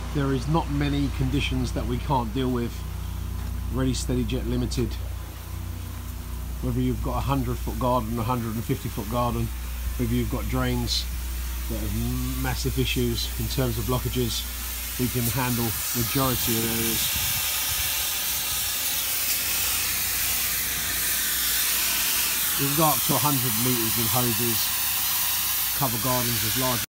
There is not many conditions that we can't deal with. Ready Steady Jet Limited. Whether you've got a 100-foot garden, a 150-foot garden, whether you've got drains that have massive issues in terms of blockages, we can handle majority of areas. We can go up to 100 metres in hoses, cover gardens as large